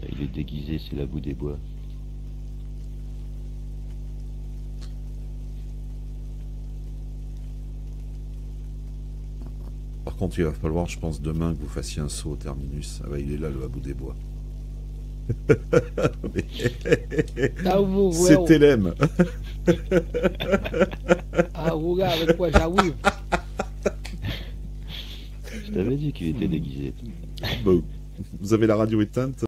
Il est déguisé, c'est la boue des bois. Par contre, il va falloir, je pense, demain que vous fassiez un saut au terminus. Ah bah, il est là, le Habou des Bois. Ah, vous, ouais, C'était l'aime. ah, vous là, avec quoi j'arrive? Je t'avais dit qu'il était déguisé. Bon, vous avez la radio éteinte.